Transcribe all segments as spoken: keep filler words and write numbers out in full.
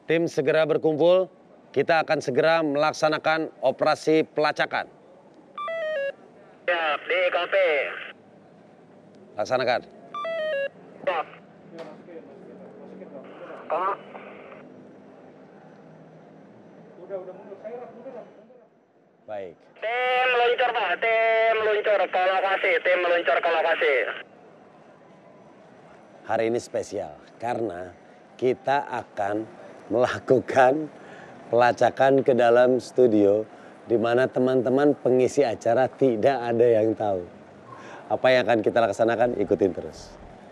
Tim segera berkumpul, kita akan segera melaksanakan operasi pelacakan. Siap, di K P. Laksanakan. Siap. Kak. Baik. Tim meluncur Pak, tim meluncur ke lokasi, tim meluncur ke lokasi. Hari ini spesial karena kita akan melakukan pelacakan ke dalam studio di mana teman-teman pengisi acara tidak ada yang tahu. Apa yang akan kita laksanakan, ikutin terus.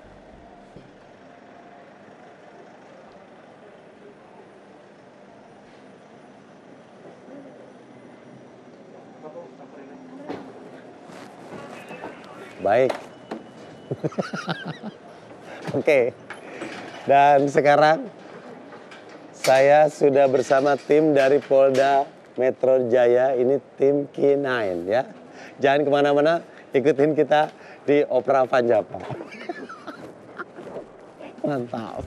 Baik. Oke. Dan sekarang saya sudah bersama tim dari Polda Metro Jaya, ini tim K sembilan ya. Jangan kemana-mana, ikutin kita di Opera Vanjapa. Mantap.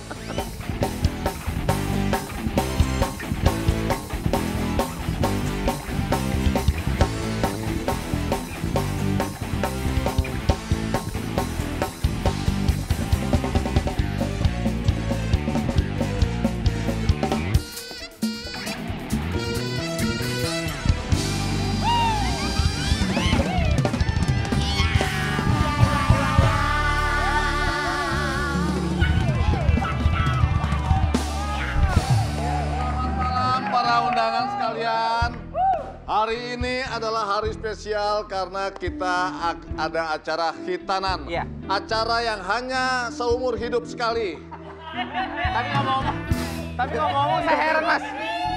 Hari ini adalah hari spesial karena kita ada acara khitanan. Iya. Acara yang hanya seumur hidup sekali. Tapi ngomong-ngomong, tapi ngomong-ngomong saya heran mas.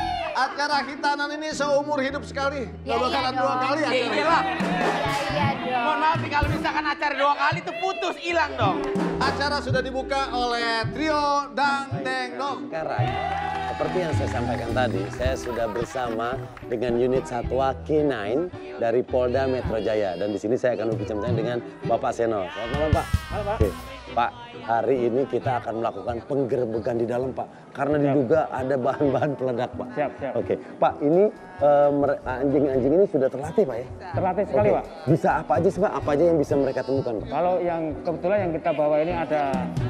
Acara khitanan ini seumur hidup sekali. Ya, Gak bakalan iya dua dong. kali Ya acara. iyalah. Iya, iya dong. Mohon maaf nih kalau misalkan acara dua kali itu putus, hilang dong. Acara sudah dibuka oleh trio Dang Deng Dong. Sekarang, seperti yang saya sampaikan tadi, saya sudah bersama dengan unit Satwa K sembilan dari Polda Metro Jaya. Dan di sini saya akan berbincang dengan Bapak Seno. Selamat malam, Pak. Halo, Pak. Oke. Pak, hari ini kita akan melakukan penggerbekan di dalam, Pak. Karena diduga ada bahan-bahan peledak, Pak. Siap, siap. Oke, Pak, ini eh, mere- anjing-anjing ini sudah terlatih, Pak ya? Terlatih sekali, Oke. Pak. Bisa apa aja sih, Pak? Apa aja yang bisa mereka temukan, Pak? Kalau yang kebetulan yang kita bawa ini ada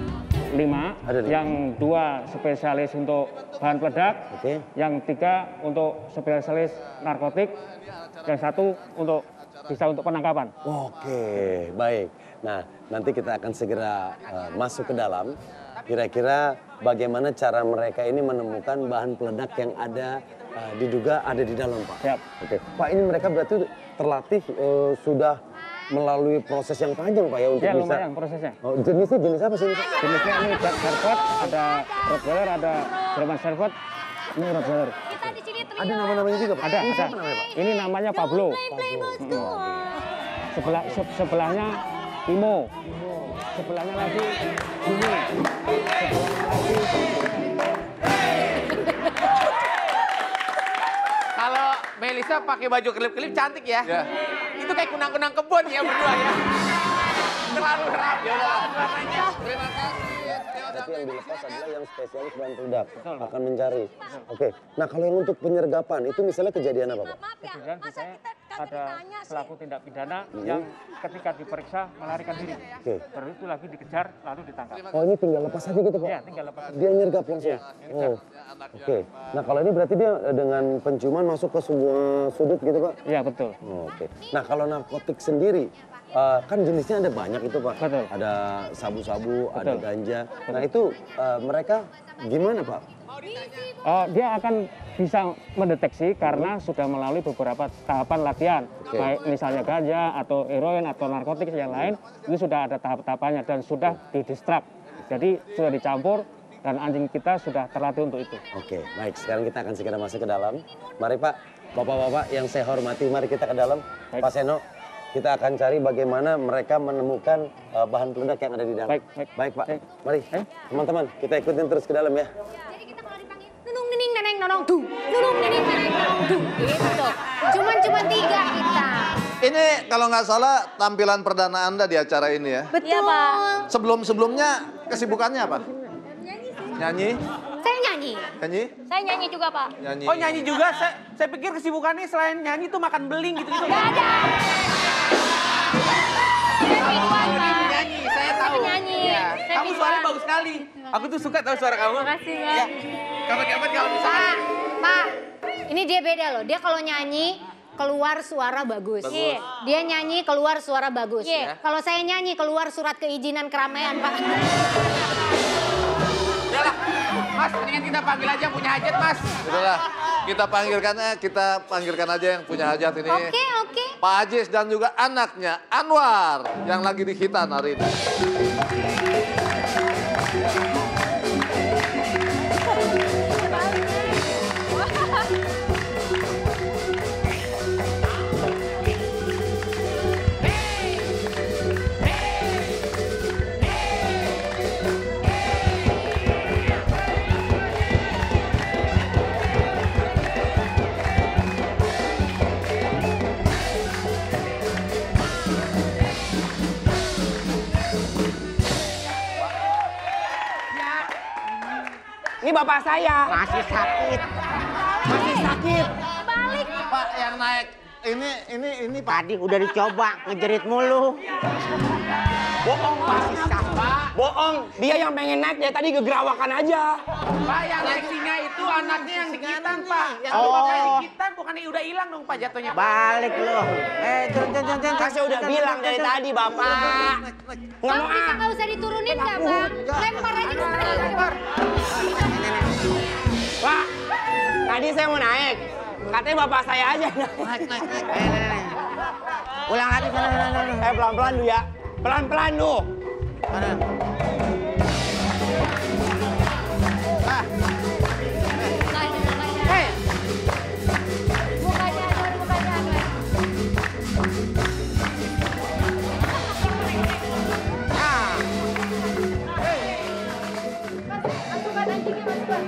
lima, Ada lima. yang dua spesialis untuk bahan peledak, Oke. yang tiga untuk spesialis narkotik, yang satu untuk bisa untuk penangkapan. Oke, baik. Nah, nanti kita akan segera uh, masuk ke dalam. Kira-kira bagaimana cara mereka ini menemukan bahan peledak yang ada, uh, diduga ada di dalam, Pak. Siap. Oke, Pak, ini mereka berarti terlatih uh, sudah melalui proses yang panjang, Pak ya, untuk Ya bisa. lumayan prosesnya. Oh, jenisnya jenis apa sih? Ini, Pak? Jenisnya ini Jack Servet, ada Rottweiler, ada German Servet, ini Rottweiler. Kita di sini trio. Ada nama-namanya juga, Pak? Ada, Ini ada. siapa namanya, Pak? Ini namanya Pablo. Sebelah se- sebelahnya Timo. Sebelahnya lagi Jimmy. Sebelahnya lagi Kalau Melisa pakai baju kelip-kelip cantik ya. Ya. Itu kayak kunang-kunang kebun ya berdua ya. Terlalu rapi lah warnanya. Terima kasih. Tapi yang dilepas adalah yang spesialis bahan peledak. Akan mencari. Oke. Nah, kalau yang untuk penyergapan itu misalnya kejadian apa, Pak? Maaf ya, kemudian masa kita kita kami ada tanya sih. pelaku tindak pidana yang ketika diperiksa melarikan diri. Oke. Terus itu lagi dikejar lalu ditangkap. Oh, ini tinggal lepas aja gitu, Pak? Iya, tinggal lepas. Dia nyergap langsung? Oh, oke. Nah, kalau ini berarti dia eh, dengan penciuman masuk ke semua sudut gitu, Pak? Iya, betul. Oh, oke. Nah, kalau narkotik sendiri, eh, kan jenisnya ada banyak itu, Pak? Betul. Ada sabu-sabu, ada Betul. ganja. Nah, itu eh, mereka gimana, Pak? Oh, dia akan bisa mendeteksi karena sudah melalui beberapa tahapan latihan. Oke. Baik misalnya ganja atau heroin atau narkotik yang lain, itu sudah ada tahap-tahapannya dan sudah didistrak. Jadi sudah dicampur dan anjing kita sudah terlatih untuk itu. Oke, baik. Sekarang kita akan segera masuk ke dalam. Mari, Pak. Bapak-bapak yang saya hormati, mari kita ke dalam. Baik. Pak Seno, kita akan cari bagaimana mereka menemukan eh, bahan peledak yang ada di dalam. Baik, baik. Pak. Baik. Mari, Eh. teman-teman, kita ikutin terus ke dalam ya. Jadi kita kalau dipanggil nunung nining neneng nonong du, nunung nining neneng nonong du, gitu. Cuman cuman tiga kita. Ini kalau nggak salah tampilan perdana Anda di acara ini ya. Betul. Iya, Pak. Sebelum-sebelumnya kesibukannya apa? Nyanyi? Saya nyanyi. Nyanyi? Saya nyanyi juga, Pak. Nyanyi. Oh nyanyi juga, saya, saya pikir kesibukannya selain nyanyi tuh makan beling gitu-gitu. Gak ada. Saya biduan, Pak. Nyanyi, saya tahu. Penyanyi. Iya. Saya Kamu biduan. suaranya bagus sekali. Aku tuh suka tahu suara kamu. Makasih, Pak. Ya. Kapan-kapan kalau bisa. Pak, Pak, ini dia beda loh. Dia kalau nyanyi keluar suara bagus. Bagus. Dia nyanyi keluar suara bagus. Iya. Kalau saya nyanyi keluar surat keizinan keramaian, Pak. Udahlah, Mas, mendingan kita panggil aja yang punya hajat, Mas. Itulah, kita panggilkan kita panggilkan aja yang punya hajat ini. Oke, oke. Pak Ajis dan juga anaknya Anwar yang lagi di Hitan hari ini. Ini bapak saya. Masih sakit. Masih sakit. Balik. Pak yang naik ini ini ini Pak. Tadi udah dicoba ngejerit mulu. Bohong, Pak. Masih sakit. Bohong. Dia yang pengen naik, dia tadi gegerawakan aja. Pak, yang naik singa itu anaknya yang dikitan, Pak. Yang Oh. bapaknya dikitan, bukannya udah hilang dong, Pak, jatuhnya. Balik lo. Eh, turun, turun, turun, turun. Kan saya udah bilang dari tadi, Bapak. Nggak Bang, mau bisa ah. nggak usah diturunin nggak, Bang? Lempar aja sekarang. Lempar. Pak, tadi saya mau naik. Katanya bapak saya aja naik. Naik, naik, naik. Eh, naik, naik. Ulang lagi, sana, sana, sana. Eh, pelan-pelan dulu ya. Pelan-pelan dulu. Sana. Mukanya, mukanya. Mukanya, Anwar, mukanya, Anwar. Masukkan anjingnya, masukkan.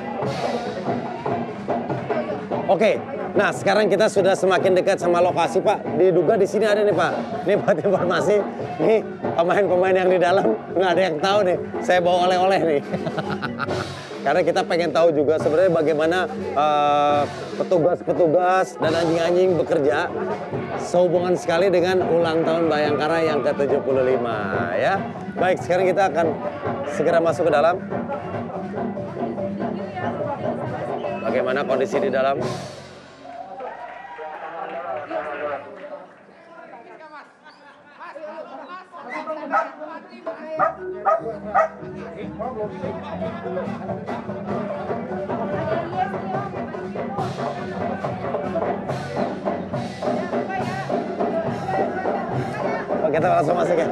Oke, nah sekarang kita sudah semakin dekat sama lokasi Pak. Diduga di sini ada nih Pak. Nih buat informasi, nih pemain-pemain yang di dalam nggak ada yang tahu nih. Saya bawa oleh-oleh nih. Karena kita pengen tahu juga sebenarnya bagaimana eh, petugas-petugas dan anjing-anjing bekerja sehubungan sekali dengan ulang tahun Bayangkara yang ke tujuh puluh lima ya. Baik, sekarang kita akan segera masuk ke dalam. Bagaimana kondisi di dalam? Oh, kita langsung masuk ya.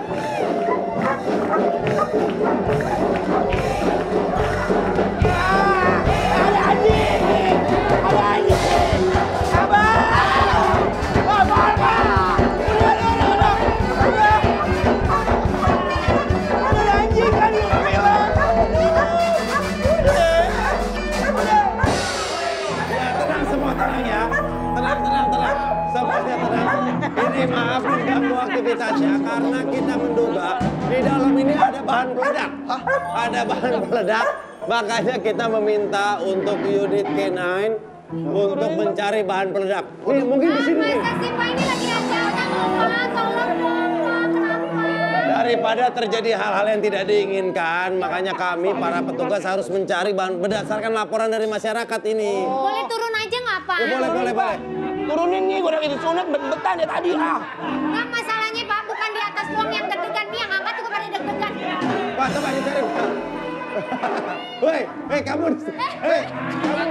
Ini maaf mengganggu aktivitasnya karena kita menduga di dalam ini ada bahan peledak. Ada bahan peledak, makanya kita meminta untuk unit K sembilan untuk mencari bahan peledak. Nih, mungkin di sini. nih. Masa sih, Pak? Ini lagi acara, Pak. Tolong, Pak. Kenapa? Daripada terjadi hal-hal yang tidak diinginkan, makanya kami para petugas harus mencari bahan berdasarkan laporan dari masyarakat ini. Boleh turun aja nggak, Pak? Ya, boleh, boleh, boleh. Turunin nih, gue udah gitu sunat bet-betan ya tadi ah. Nggak, masalahnya, Pak, bukan di atas doang yang deg-degan. Nih, yang angkat juga pada deg-degan. Pak, coba dicari. Hei, hei kamu. Hei, kamu.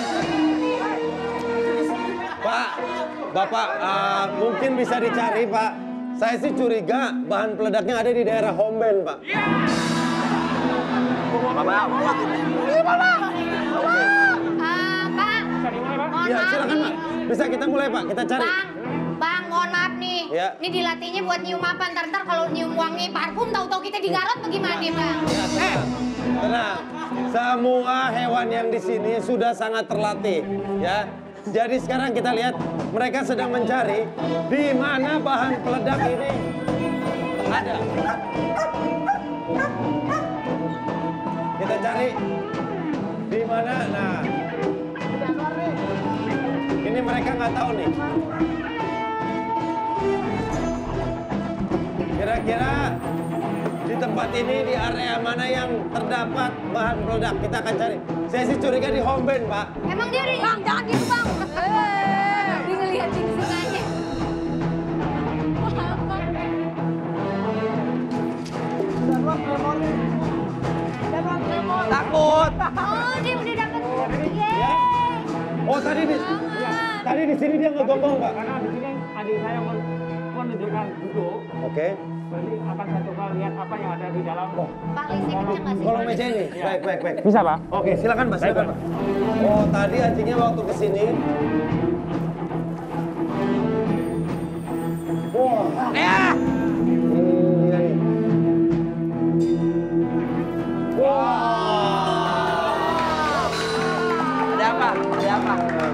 Pak, Bapak uh, mungkin bisa dicari, Pak. Saya sih curiga bahan peledaknya ada di daerah Homben, Pak. Ah, Pak. Mohon Ya, maaf silakan, nih. Pak. Bisa kita mulai, Pak. Kita cari. Bang, Bang, mohon maaf nih. Ya. Ini dilatihnya buat nyium apa? Ntar-ntar kalau nyium wangi parfum, tahu-tahu kita digarot bagaimana, Bang? Eh, tenang. Semua hewan yang di sini sudah sangat terlatih, ya. Jadi sekarang kita lihat mereka sedang mencari di mana bahan peledak ini ada. Kita cari di mana nggak tahu nih. Kira-kira di tempat ini di area mana yang terdapat bahan peledak? Kita akan cari. Saya sih curiga di home band, Pak. Emang dia udah... Bang, jangan gitu, Bang. Eh, dia ngeliatin sungainya. Takut. Oh, dia udah dapet. Yeay. Oh, tadi di tadi di sini dia ngegonggong, Pak. Karena di sini adik saya men- menunjukkan duduk, Oke. berarti akan saya coba lihat apa yang ada di dalam. Oh, Pak, listriknya nggak sih? kolong meja ini. Baik, baik, baik. Bisa, Pak? Oke, silakan, Mas. Baik, Silakan, Pak. Oh, tadi anjingnya waktu kesini. Wah. Ya. Ini dia nih. Wah. Ada apa? Ada apa?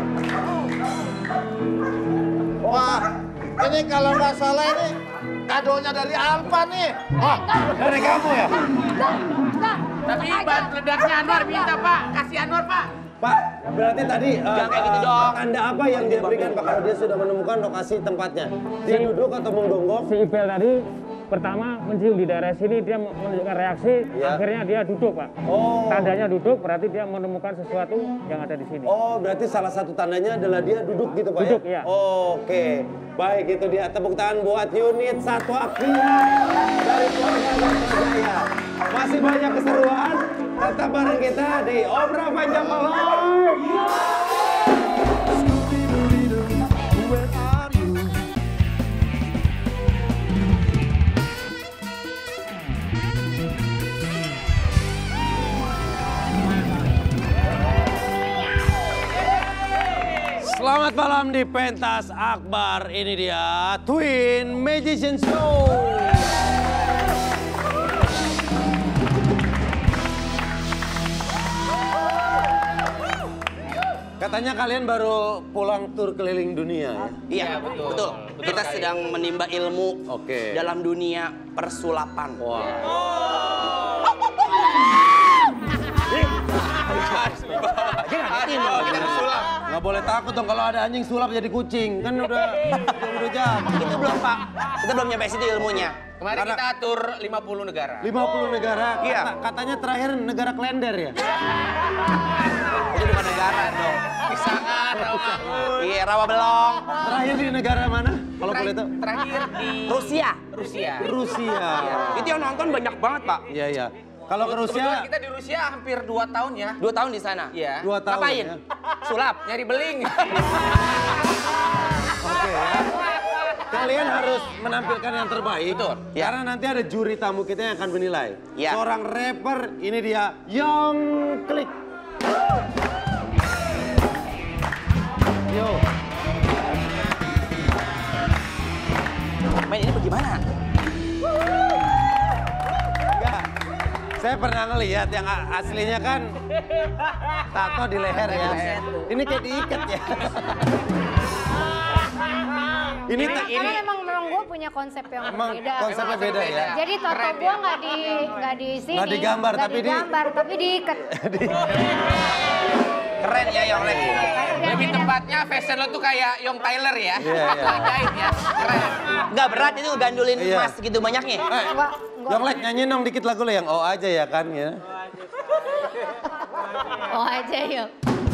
Wah, ini kalau nggak salah ini kadonya dari Alfa nih. Wah, dari kamu ya? Tapi bahan peledaknya Anwar minta, Pak. Kasih Anwar, Pak. Pak, berarti tadi uh, Jangan kayak gitu dong. tanda apa yang dia berikan Pak kalau dia sudah menemukan lokasi tempatnya? Dia duduk atau menggonggong? Si Ibel tadi pertama mencium di daerah sini, dia menunjukkan reaksi, Ya. akhirnya dia duduk, Pak. Oh. Tandanya duduk, berarti dia menemukan sesuatu yang ada di sini. Oh, berarti salah satu tandanya adalah dia duduk gitu Pak Duduk, ya? iya. Oke, baik itu dia. Tepuk tangan buat unit Satwa Akria dari Polda Metro Jaya. Masih banyak keseruan, tetap bareng kita di Obra Panjang Malam. Selamat malam di Pentas Akbar. Ini dia Twin Magician Show. Katanya kalian baru pulang tur keliling dunia ya? Iya, betul. betul. Kita sedang menimba ilmu Oke. dalam dunia persulapan. Wah. Nggak boleh takut dong kalau ada anjing sulap jadi kucing. Kan udah udah jam. Itu belum, Pak. Kita belum nyampe situ ilmunya. Kemarin Karena- kita atur lima puluh negara. lima puluh negara. Iya. Kata- katanya terakhir negara Klender ya? Itu bukan negara dong. Pisangan, Rawamangun. Iya, Rawabelong. Terakhir di negara mana? Kalau boleh tahu? Terakhir di Rusia. Rusia. Rusia. Itu yang nonton banyak banget, Pak. Iya, iya. Kalau ke Kebetulan Rusia, kita di Rusia hampir dua tahun ya. Dua tahun di sana. Iya. dua tahun Ngapain? ya. Sulap. Nyari beling. Oke ya. Kalian harus menampilkan yang terbaik. Betul. Ya. Karena nanti ada juri tamu kita yang akan menilai. Ya. Seorang rapper, ini dia Young Klik. Yo. Main ini bagaimana? Enggak. Saya pernah ngelihat yang a- aslinya kan tato di leher ya. Ini kayak diikat ya. Ini Karena, ta- karena memang memang gue punya konsep yang Emang berbeda. konsepnya beda ya. Jadi tato Keren gue ya. nggak di nggak di sini. Nggak digambar, nggak tapi di- digambar, tapi diikat. Keren ya, Yonglek. Lebih tepatnya fashion lo tuh kayak Young Tyler ya. Iya, iya. Jahit ya. Keren. Nggak berat itu gandulin Iya. emas segitu banyaknya. Eh, Enggak, enggak. Yonglek nyanyi dong dikit lagu lo yang oh aja ya kan ya. Oh aja yuk.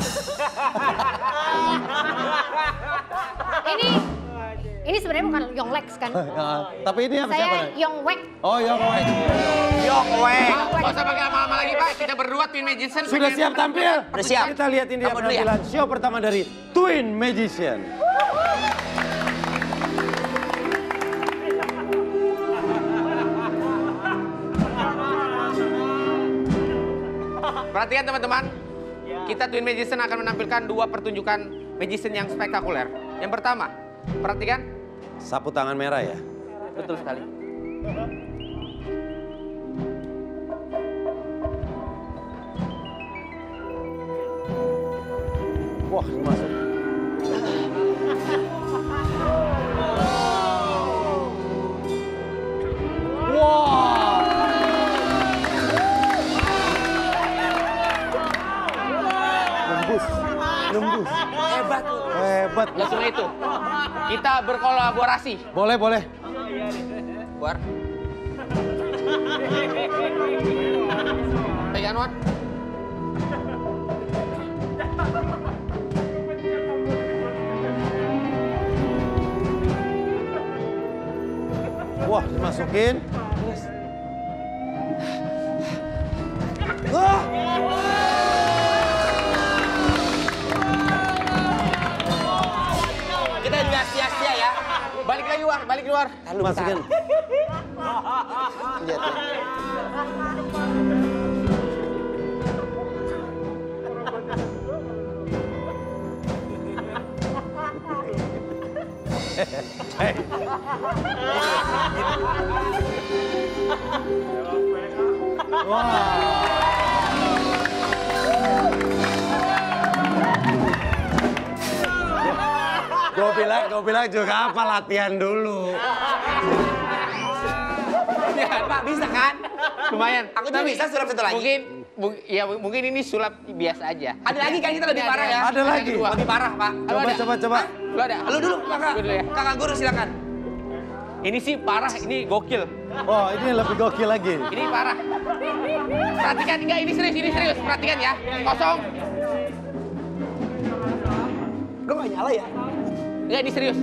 ini ini sebenarnya bukan Young Lex kan? Ya, tapi ini apa siapa? Saya nih? Young Wek. Oh Yonglek. Yonglek. Gak usah pakai lama-lama lagi, Pak. Kita berdua Twin Magician. Sudah pengen siap tampil? Udah siap. Kita lihat ini dia Apa dulu ya? penampilan show pertama dari Twin Magician. Perhatikan teman-teman. Kita Twin Magician akan menampilkan dua pertunjukan magician yang spektakuler. Yang pertama, perhatikan. Sapu tangan merah ya. Betul sekali. Wah, masuk. Wah. Nembus. Nembus. Hebat tuh. Hebat. cepet. Nggak cuma itu. Kita berkolaborasi. Boleh, boleh. Buar. Pegang Wan. Wah, dimasukin. Wah. Kita juga sia-sia ya. Balik lagi War, balik keluar. Lu masukin. Lihat ya. Hei. Gue bilang, gue bilang juga apa latihan dulu. Ya, Pak, bisa kan? Lumayan. Aku juga bisa sulap satu lagi. Mungkin, bu- ya mungkin ini sulap biasa aja. Ada lagi kan kita lebih Ini parah ada. ya? Ada lagi? Kedua. Lebih parah, Pak. Lu Coba, ada? coba, coba. Lu ada? Lu dulu, kakak. Gua dulu ya. Kakak guru silakan. Ini sih parah, ini gokil. Oh, ini lebih gokil lagi. Ini parah. Perhatikan, enggak ini serius, ini serius. Perhatikan ya. Kosong. Gue gak nyala ya? Enggak, ini serius.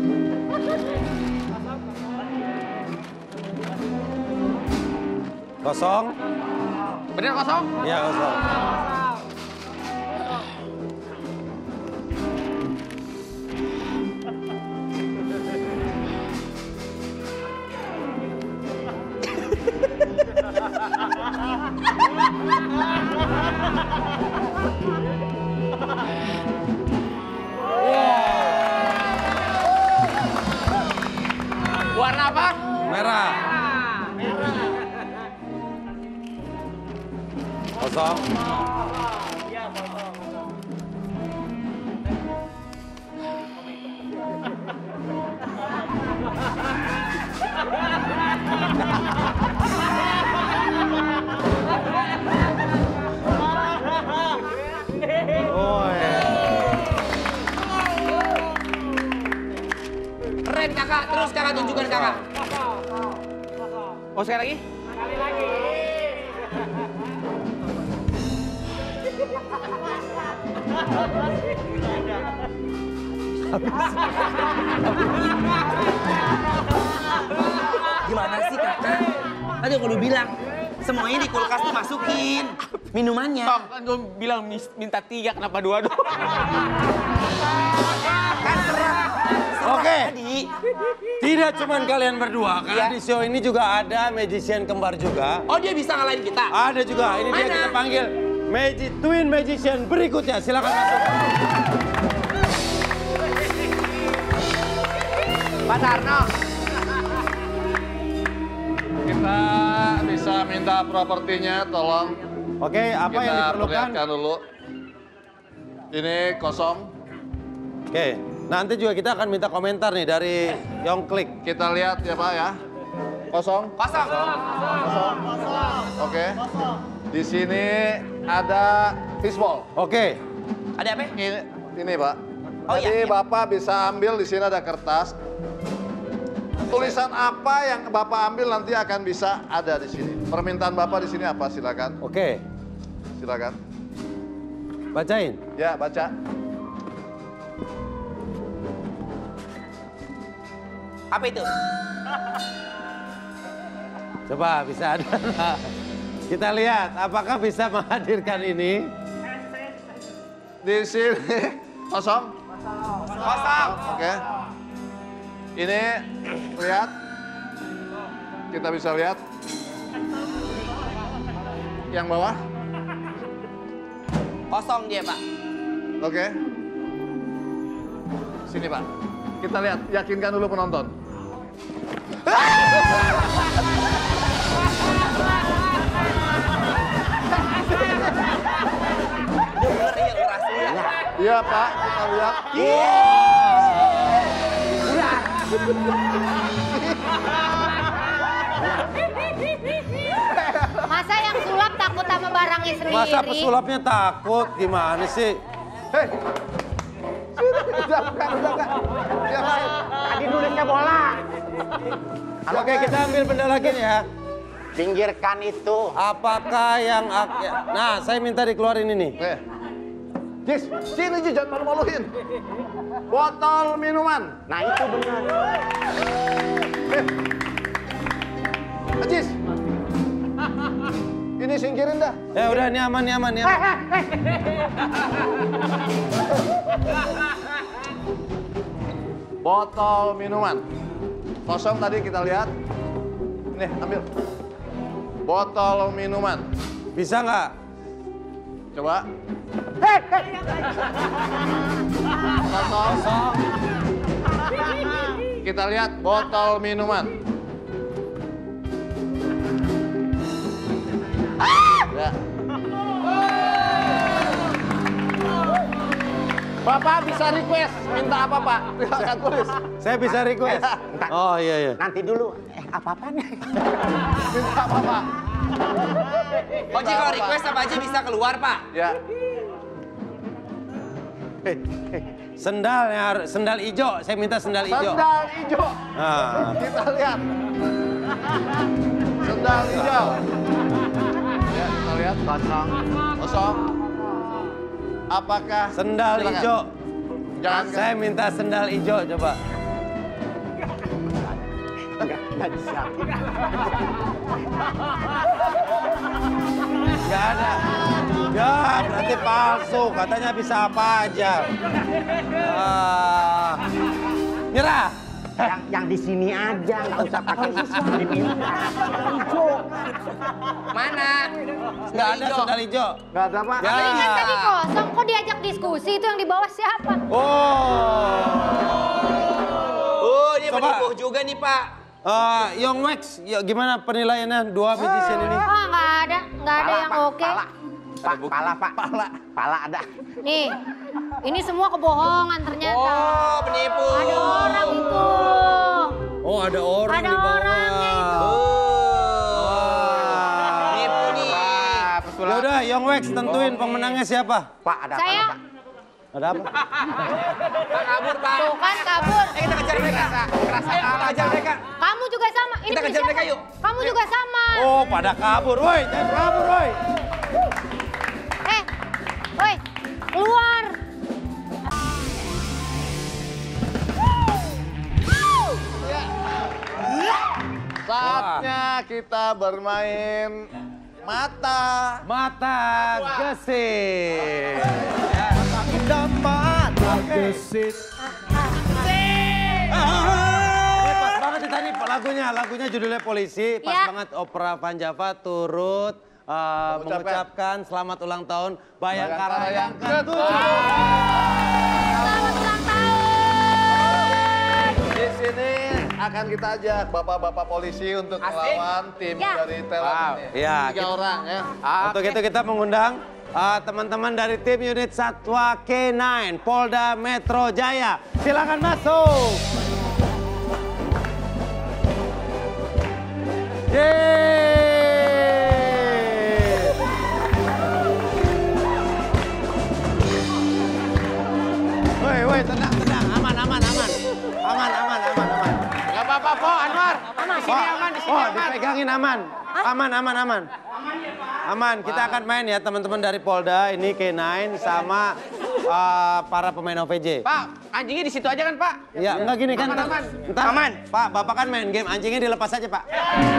Kosong. Bener kosong? Iya, kosong. Warna apa? Merah. Kosong. Oh, ya. Keren kakak, terus kakak tunjukkan kakak. Oh, sekali lagi? Gimana sih kakak? Tadi aku udah bilang, semuanya di kulkas tuh masukin minumannya. Tom, kan gue bilang mis- minta tiga, kenapa dua doang? Kan serah. Serah Oke. tadi. Tidak cuma kalian berdua, karena Iya. di show ini juga ada magician kembar juga. Oh dia bisa ngalahin kita? Ada juga, ini dia Mana? kita panggil Magic Twin Magician berikutnya. Silakan masuk. Pak Tarno. Kita bisa minta propertinya, tolong. Oke, apa Kita yang diperlukan? perlihatkan dulu. Ini kosong. Oke, nanti juga kita akan minta komentar nih dari Yongklik. Kita lihat ya Pak ya. Kosong. Kosong. Oke. Di sini ada fishball. Oke, Ada apa? Ini, ini Pak. Oh, Jadi iya, iya. Bapak bisa ambil di sini ada kertas. Tulisan apa yang Bapak ambil nanti akan bisa ada di sini. Permintaan Bapak di sini apa? Silakan. oke. Silakan. Bacain. Ya, baca. Apa itu? Coba bisa ada. Kita lihat apakah bisa menghadirkan ini. Di sini kosong. Kosong. Oke. Ini lihat. Kita bisa lihat. Yang bawah. Kosong dia Pak. Oke. Sini Pak. Kita lihat, yakinkan dulu penonton. Bener ya operasinya. Iya Pak, kita lihat. Masa yang sulap takut sama barangnya sendiri? Masa pesulapnya takut? Gimana sih? Hei. Sudah, udah, bukan, udah, enggak. bola. Oke, kita ambil benda lagi nih ya. Pinggirkan itu. Apakah yang... ak- Nah, saya minta dikeluarin ini. Eh. Jis, sini Jis, jangan malu-maluin. Botol minuman. Nah itu benar. Eh. Jis. Ini singkirin dah. Ya udah, ini aman, ini aman, ini aman. Botol minuman. Kosong tadi kita lihat. Nih, ambil. Botol minuman. Bisa nggak? Coba. Kosong. Kita lihat botol minuman. Ya. Bapak bisa request minta apa Pak? Silakan tulis. Saya bisa request. Entar. Oh iya iya. Nanti dulu. Eh apa-apaan? Minta apa Pak? Oji kalau request apa aja bisa keluar, Pak. Ya. Sendal yang harus sendal hijau. Saya minta sendal hijau. Sendal hijau. Nah. Kita lihat. Sendal hijau. Ya, kita lihat kosong. Kosong. Apakah Sendal silakan. hijau. Jangan Saya minta sendal hijau coba. Enggak disiapin. Gak ada. Ya berarti palsu. Katanya bisa apa aja. Ah. Nyerah. Yang, yang di sini aja, nggak usah pakai diminta. Hijau. Mana? Nggak ada sendal hijau. Nggak ada Pak. Ya. Ini kan tadi kosong, kok diajak diskusi itu yang di bawah siapa? Oh. Oh, dia Coba. penipu juga nih, Pak. Uh, Young Wax, ya, gimana penilaiannya dua magician ini? Oh nggak ada, nggak ada yang Pak, oke. Pala. Pak, pala Pak. Pala. Pala ada. Nih, ini semua kebohongan ternyata. Oh, penipu. Ada orang itu. Oh ada orang Ada di bawah. orangnya itu. Wah. Penipu nih. Ya udah, Young Wax tentuin pemenangnya siapa? Pak ada Saya, apa, Pak? Ada apa? Pak kabur, Pak. tuh kan kabur. Eh, kita kejar mereka. Kerasa Ayo, kita kejar mereka. Kamu juga sama. Ini Kita punya kejar siapa? mereka, yuk. Kamu juga sama. Oh pada kabur, woi jangan kabur, woi. Eh, woi, keluar. Saatnya kita bermain mata. Mata gesit. Mata gesit. Ini pas banget nih tadi lagunya, lagunya judulnya Polisi. Pas Ya. banget Opera Van Java turut uh, Mengucapkan. mengucapkan selamat ulang tahun Bayangkara Bayangkara yang yang ketujuh. Selamat ulang tahun. Di sini akan kita ajak bapak-bapak polisi untuk Asik. melawan tim Ya. dari Thailand Wow. ini. Ya, Tiga kita- orang ya. Untuk itu kita mengundang uh, teman-teman dari tim unit Satwa K sembilan Polda Metro Jaya. Silakan masuk. Yeay. Woi, woi, tenang, tenang, aman, aman, aman, aman, aman, aman, aman. Gak apa-apa, Po, Anwar. Di sini Oh, aman, di sini oh, aman. dipegangin aman. Aman, aman, aman. Aman, kita akan main ya teman-teman dari Polda, ini K sembilan sama uh, para pemain O V J. Pak, anjingnya di situ aja kan, Pak? Ya, enggak gini kan. Aman, aman. Ntar, Aman. Pak, Bapak kan main game, anjingnya dilepas aja, Pak.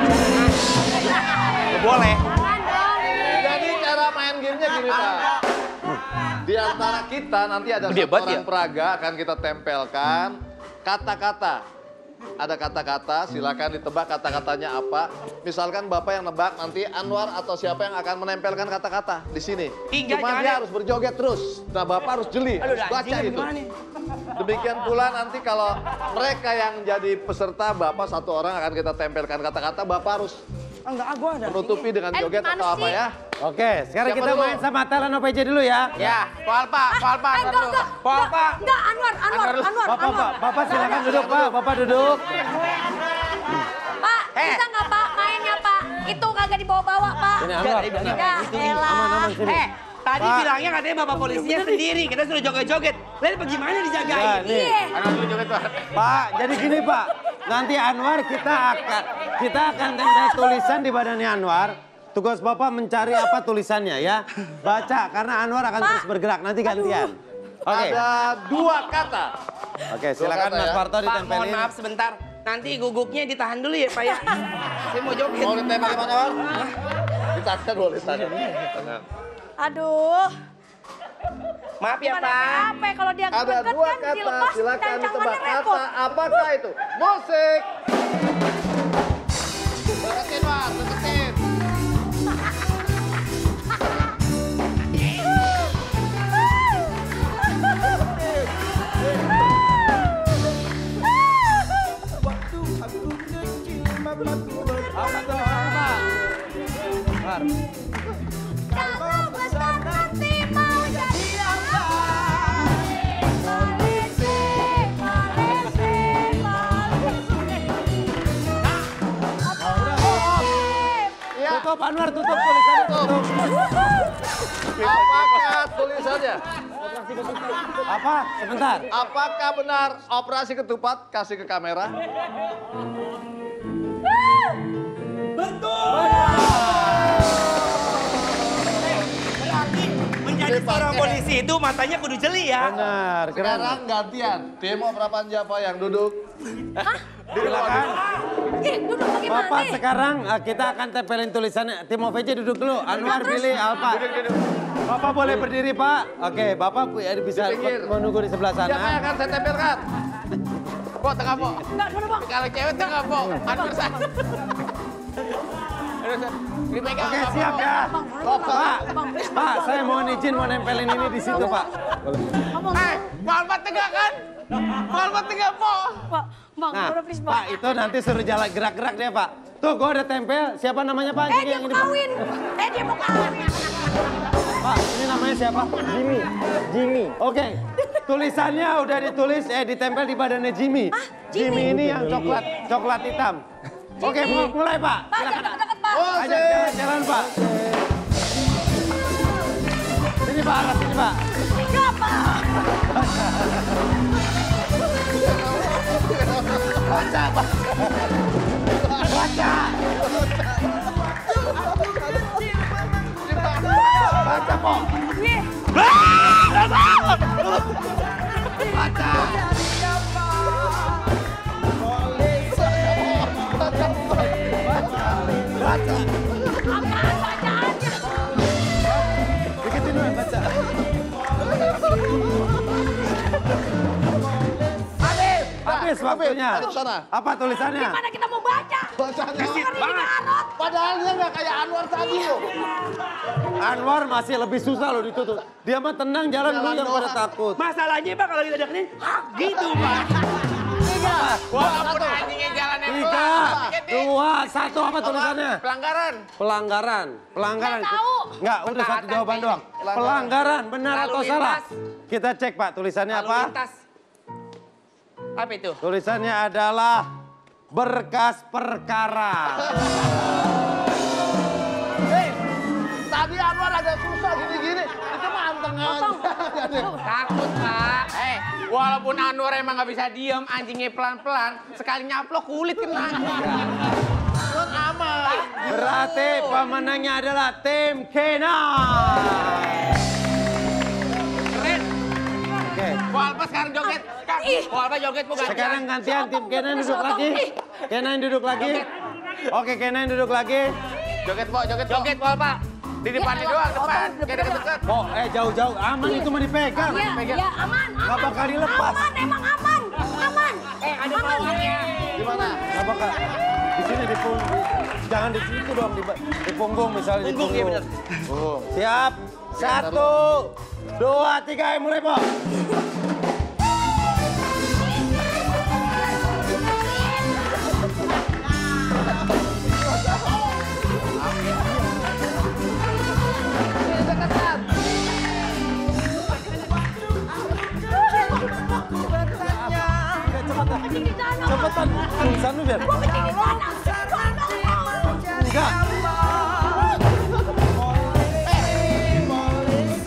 Boleh. Jangan dong. Jadi cara main gamenya gini Pak. Di antara kita nanti ada Dia satu buat orang ya? peraga akan kita tempelkan kata-kata. Ada kata-kata, silakan ditebak kata-katanya apa. Misalkan Bapak yang nebak, nanti Anwar atau siapa yang akan menempelkan kata-kata di sini. Ih, Cuma jangan, dia jangan. harus berjoget terus. Nah Bapak harus jeli, Aduh, harus udah, baca anjingnya itu. gimana nih? Demikian pula nanti kalau mereka yang jadi peserta Bapak satu orang akan kita tempelkan kata-kata. Bapak harus Enggak, gua ada. menutupi dengan Eh, joget mana atau apa sih? ya. Oke, sekarang Siapa kita dulu? main sama talent O V J dulu ya. Ya, Po Alpa, Po Alpa, Eh, Anwar enggak, dulu. enggak. Po Alpa. Enggak, Anwar, Anwar, Anwar dulu. Anwar, Bapak, Anwar. Pak, Bapak silakan duduk, Pak. Bapak duduk. Pak, Eh. bisa nggak Pak mainnya Pak? Itu kagak dibawa-bawa Pak. Ini Anwar. Ya, elah. Aman, aman sini. Eh, Tadi Pak. bilangnya katanya bapak polisinya sendiri, kita suruh joget-joget. Lalu bagaimana dijagain? Ya, nih. Anwar dulu joget Pak. Pak, jadi gini Pak, nanti Anwar kita akan kita akan tempel tulisan di badannya Anwar. Tugas Bapak mencari apa tulisannya ya. Baca, karena Anwar akan terus bergerak, nanti gantian. Oke. Ada dua kata. Oke, silakan kata Mas ya. Parto Pak, mohon ditempelin. maaf sebentar. Nanti guguknya ditahan dulu ya, Pak ya. Saya mau joget. Mau ditempel di mana, Wan? Di tangan boleh tangan. Tangan. Aduh. Maaf ya, Gimana Pak. apa kalau dia Ada greget dua kan kata, dilepas silakan dan ditebak tangannya repot. kata apakah itu? Musik. Deketin, Wan, deketin. Apa tuh, Pak? Bar. Kamu besar nanti mau jadi apa? Polisi, polisi, polisi. Ya. Tutup Anwar, tutup tulisannya, tutup. Apakah tulisannya? Apa? Sebentar. Apakah benar operasi ketupat? Kasih ke kamera. Menjadi seorang polisi itu matanya kudu jeli ya. Benar, keren. Sekarang gantian. Demo Prapan Java yang duduk. Silakan. Ih, duduk bagaimana Bapak nih? sekarang uh, kita akan tempelin tulisannya. Tim O V J duduk dulu. Anwar, Billy, Alfa. Bapak boleh berdiri, Pak. Oke, Bapak ya, bisa Di pinggir. menunggu di sebelah Siapa yang sana. akan saya tempelkan? Po, tengah po. Enggak, dulu bang. Kalau cewek tengah po. Anwar sana. Dipegang Oke, apa, siap Po? ya. Bang, dulu, Pak, bang. Pak, Bang, please, Pak, bang. saya mohon izin mau nempelin ini di situ, Pak. Eh, Pak Alfa tegak kan? Pak Alfa tegak po. Pak, bang, Nah, dulu please Pak, bang. itu nanti suruh jalan gerak-gerak dia, Pak. Tuh, gua udah tempel. Siapa namanya, Pak? Eh, Jadi dia yang mau ini, Pak. kawin. Eh, dia mau kawin. Pak, ini namanya siapa? Jimmy. Jimmy. Oke. Tulisannya udah ditulis, eh ditempel di badannya Jimmy. Ah, Jimmy. Jimmy ini yang coklat, coklat hitam. Oke, Jimmy. mulai, Pak. Pak, jangan deket-deket, Pak. Ajak jalan-jalan, Pak. Sini, Pak, arah sini, Pak. Enggak, Pak. Baca, Pak. Baca. Baca, Pak. Nih. Baca. Baca. Apaan bacaannya? Deketin dulu, baca. Habis waktunya. Habis sana. Apa tulisannya? Gimana kita mau baca? Bacanya. Bukan ini Arot. Padahal dia nggak kayak Anwar tadi loh. Anwar masih lebih susah loh ditutup. Dia mah tenang jalan dulu yang pada takut. Masalahnya Pak kalau kita deketin, gitu Pak. Walaupun anjingnya jalannya Tiga, pelan. dua, satu apa tulisannya? Pelanggaran. Pelanggaran. Pelanggaran. Saya tahu. Enggak, udah satu Ketaatan jawaban teknik. doang. Pelanggaran, benar Lalu atau lintas. salah? Kita cek Pak, tulisannya Lalu apa? lintas. Apa itu? Tulisannya adalah berkas perkara. Hei, tadi Anwar agak susah gini-gini. Itu mah anteng aja. Takut, Pak. Eh, walaupun Anwar emang nggak bisa diem, anjingnya pelan-pelan, sekali nyaplok kulit kena. Kan aman. Berarti pemenangnya adalah tim Kenai. Keren. Oke. Po Alfa sekarang joget. Kak, Po Alfa joget, Po gantian. Sekarang gantian tim Kenan duduk lagi. Kenan duduk lagi. Oke, Kenan duduk lagi. Joget, Po, joget, joget, Po Alfa. Di depannya doang, depan. Gak deket-deket. Oh, eh jauh-jauh aman itu mah dipegang. Iya, iya, aman, aman. Nggak bakal dilepas. Aman, emang aman. Aman. Eh, ada Aman. bawahnya. Di mana? Nggak bakal. Di sini di punggung. Jangan di situ dong, di, di punggung misalnya di Punggung, punggung. iya benar. Oh. Siap. Satu, dua, tiga, mulai, Po. Cepetan, tulisan lu biar. Enggak.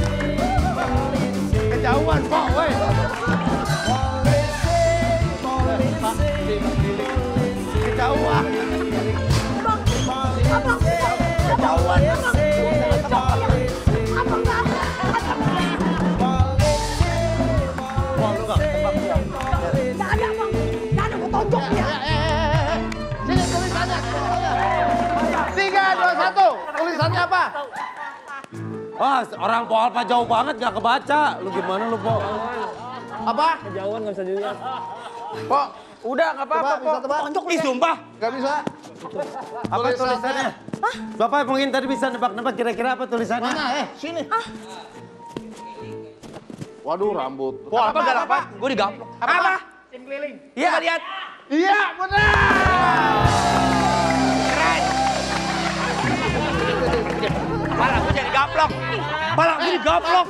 satu, tulisannya apa? Wah, orang Po Alpa jauh banget gak kebaca. Lu gimana lu, Po? Apa? Kejauhan nggak bisa dilihat. Po, Udah, nggak apa-apa, bisa tebak? Ih, sumpah. Gak bisa. Apa tulisannya? Bapak mungkin tadi bisa nebak-nebak kira-kira apa tulisannya? Mana? Eh, sini. Waduh, rambut. Po Alpa gak apa? Gue digaplok. Apa? Apa? Tim keliling. Iya, lihat. Iya, benar. Keren. Malah gue jadi gaplok. Malah gue digaplok.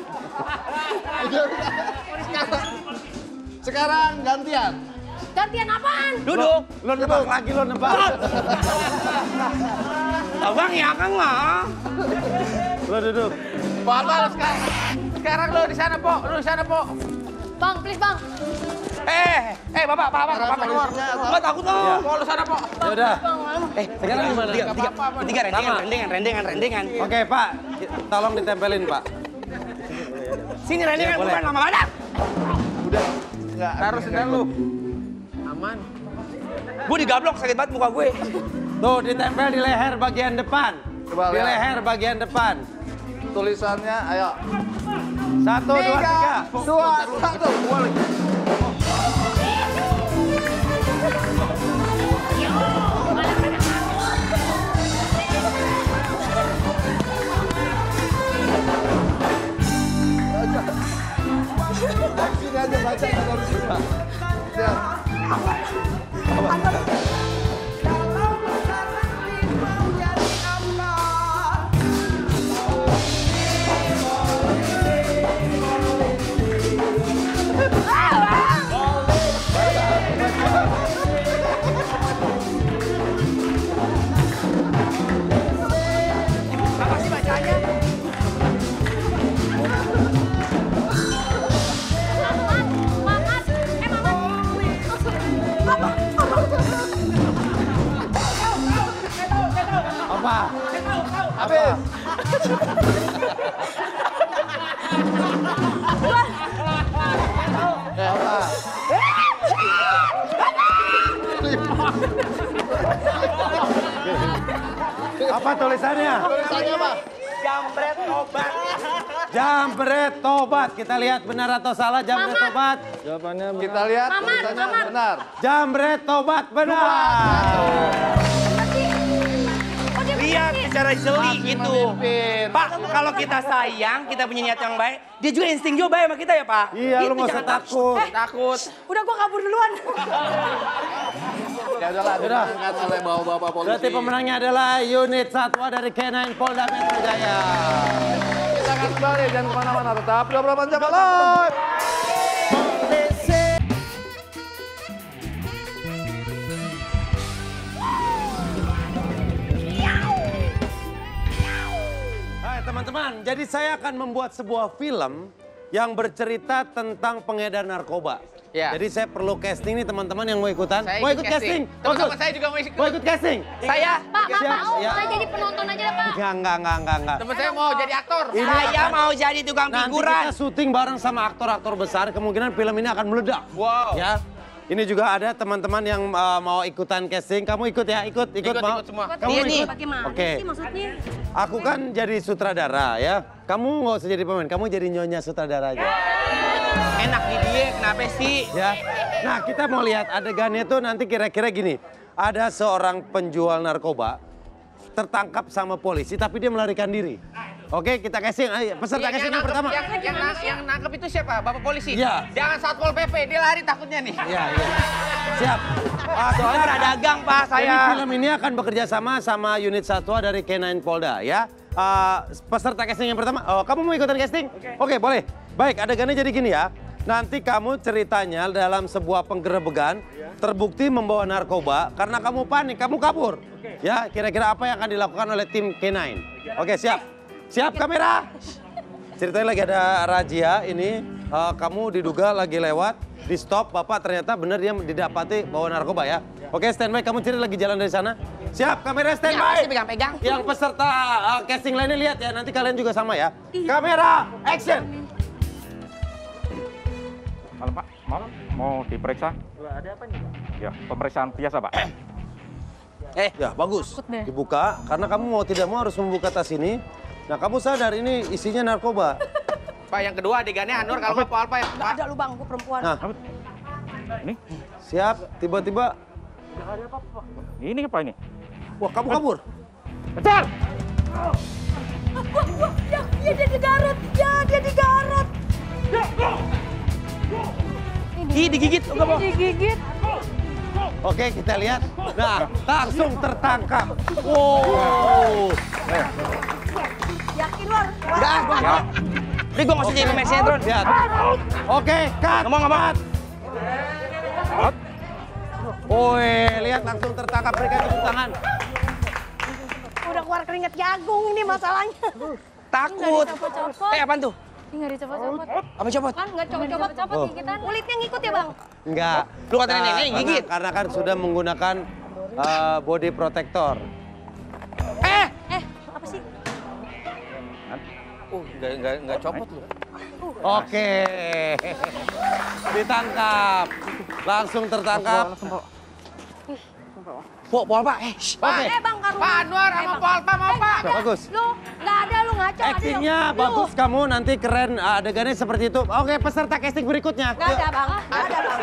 Sekarang gantian. Gantian apaan? Duduk. Lo nebak lagi, lo nebak. Abang ya, Kang lah. Lo duduk. Po Alpa, lu sekarang. Sekarang lu di sana, Po. Lu di sana, Po. Bang, please bang. Eh, eh, Bapak, Bapak, Bapak, Bapak keluar. Gue takut loh. Ya. Po, lu sana, Po. Ya udah. Eh, Sekarang gimana? Tiga, tiga, tiga rendengan, rendengan, rendengan, rendengan. Oke, Pak. Tolong ditempelin, Pak. Sini rendengan, Ya, boleh. bukan lama banget. Udah. Enggak. Taruh sendal lu. Aman. Gue digablok, sakit banget muka gue. Tuh, ditempel di leher bagian depan. Coba Di lihat. leher bagian depan. Tulisannya, ayo. Satu, dua, tiga. Dua, satu. Balik. Sini aja baca dari sini. Lihat. Apa sih bacanya? Mamat, eh Mamat. Apa? Habis. Eh, apa? Apa tulisannya? Tulisannya apa? Jambret obat. Jambret tobat. Kita lihat benar atau salah jambret Mamat. tobat. Jawabannya Kita lihat Mamat, tulisannya Mamat. benar. Jambret tobat benar. Oh, dia Lihat begini. secara jeli gitu. Memimpin. Pak, kalau kita sayang, kita punya niat yang baik, dia juga insting juga baik sama kita ya, Pak? Iya, lu Gitu, nggak usah jangan takut. Takut. Udah gua kabur duluan. Ya udahlah, Udah. diangkat oleh bapak-bapak polisi. Berarti pemenangnya adalah unit satwa dari K sembilan Polda Metro Jaya. Kita akan kembali, jangan kemana-mana, tetap di obrolan Jawa Live. Hai teman-teman, jadi saya akan membuat sebuah film yang bercerita tentang pengedar narkoba. Ya. Jadi saya perlu casting nih teman-teman yang mau ikutan. Saya mau ikut ikut casting? Teman-teman saya juga mau ikut. Mau ikut casting? Saya, Pak, Pak, Siap, Pak, ya. saya jadi penonton aja deh, Pak. Enggak, enggak, enggak, enggak, enggak. Temen saya mau jadi aktor. Ini saya akan- mau jadi tukang Nanti figuran. kita syuting bareng sama aktor-aktor besar, kemungkinan film ini akan meledak. Wow. Ya. Ini juga ada teman-teman yang uh, mau ikutan casting. Kamu ikut ya, ikut, ikut, Ikut, mau. ikut semua. Kamu Iya, nih. ikut. Bagaimana Oke. sih maksudnya? Aku kan jadi sutradara ya. Kamu nggak usah jadi pemain, kamu jadi nyonya sutradara aja. Enak di dia, kenapa sih? Ya. Nah, kita mau lihat adegannya tuh nanti kira-kira gini. Ada seorang penjual narkoba tertangkap sama polisi tapi dia melarikan diri. Oke, kita casting. Ayo, peserta Yang- casting yang yang pertama. nangkep- Yang, yang, nang- yang nangkep itu siapa? Bapak polisi? Iya. Jangan Satpol P P, dia lari takutnya nih. Iya, iya. Siap. Ah, Soalnya kita- pernah dagang, Pak, Jadi saya. film ini akan bekerja sama sama unit satwa dari K sembilan Polda ya. Ah, peserta casting yang pertama, oh, kamu mau ikutan casting? Oke, boleh. Baik, adegannya jadi gini ya. Nanti kamu ceritanya dalam sebuah penggerebekan terbukti membawa narkoba karena kamu panik, kamu kabur. Ya, kira-kira apa yang akan dilakukan oleh tim K sembilan? Oke, siap. Siap kamera. Ceritanya lagi ada razia ini, eh, kamu diduga lagi lewat, di stop, Bapak ternyata benar dia didapati bawa narkoba ya. Oke, standby, kamu cerita lagi jalan dari sana. Siap, kamera Ya, standby. pasti pegang-pegang. Yang peserta uh, casting lainnya lihat ya, nanti kalian juga sama ya. Kamera, action. Halo Pak, maaf mau diperiksa? Ada apa nih, Pak? Ya, pemeriksaan biasa Pak. Eh, Ya, bagus. Takut deh. Dibuka, karena kamu mau tidak mau harus membuka tas ini. Nah, kamu sadar ini isinya narkoba. Pak, yang kedua adegannya Anwar kalau nggak Po Alpa ya. Nggak Pak. ada lu bang, gue perempuan. Nah, Ini, siap. Tiba-tiba, ini apa ini? wah kamu kabur. Kejar! Wah, wah, ya, ya dia digarut, ya dia digarut. Ih, digigit. Enggak, Bo. Digigit. Oke, kita lihat. Nah, langsung tertangkap. Wow. Yakin luar. Enggak, gua enggak. Ini gua nggak usah jadi pemain sinetron. Lihat. Oke, cut. Ngomong, ngomong. Woi, lihat langsung tertangkap, berikan tepuk tangan. Udah keluar keringet jagung ini masalahnya. Takut. Nggak dicopot-copot. Eh, apaan tuh? Ini nggak dicopot-copot. Apa copot? Kan nggak copot-copot Oh. gigitan. Kulitnya ngikut ya bang? Enggak. Lu kata nenek, Nah, nenek karena- gigit. Karena kan sudah menggunakan uh, body protector. Eh, Eh, apa sih? Uh, nggak nggak nggak copot loh. Oke. Ditangkap. Langsung tertangkap. Po, po apa? Eh, shh. Oke. Eh bang, Karun. Pak Anwar sama Po Alpa mau Pak. Bagus. Lu nggak ada, lu ngaco. ada Actingnya dong. Lu. bagus kamu, nanti keren adegannya seperti itu. Oke, peserta casting berikutnya. Nggak ada bang, nggak ada bang.